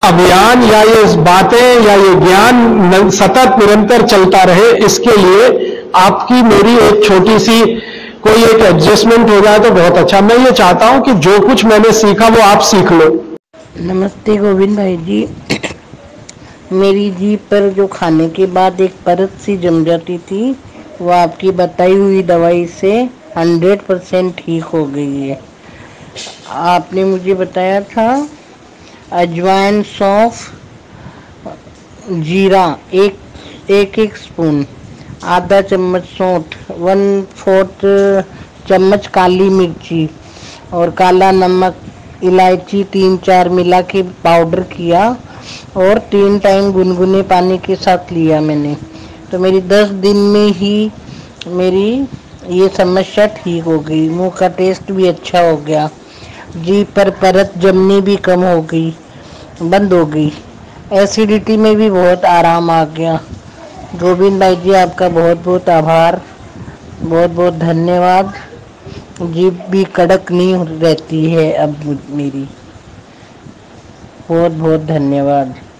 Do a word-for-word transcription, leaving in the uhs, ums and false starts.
अभियान या ये बातें या ये ज्ञान सतत निरंतर चलता रहे, इसके लिए आपकी मेरी एक छोटी सी कोई एक एडजस्टमेंट हो जाए तो बहुत अच्छा। मैं ये चाहता हूं कि जो कुछ मैंने सीखा वो आप सीख लो। नमस्ते गोविंद भाई जी। मेरी जीभ पर जो खाने के बाद एक परत सी जम जाती थी, वो आपकी बताई हुई दवाई से हंड्रेड परसेंट ठीक हो गई है। आपने मुझे बताया था अजवाइन, सौंफ, जीरा एक एक एक स्पून, आधा चम्मच सौंठ, वन फोर्थ चम्मच काली मिर्ची और काला नमक, इलायची तीन चार मिला के पाउडर किया और तीन टाइम गुनगुने पानी के साथ लिया मैंने। तो मेरी दस दिन में ही मेरी ये समस्या ठीक हो गई। मुंह का टेस्ट भी अच्छा हो गया, जीभ पर परत जमनी भी कम हो गई, बंद हो गई। एसिडिटी में भी बहुत आराम आ गया। गोविंद भाई जी, आपका बहुत बहुत आभार, बहुत बहुत धन्यवाद। जीभ भी कड़क नहीं रहती है अब मेरी। बहुत बहुत धन्यवाद।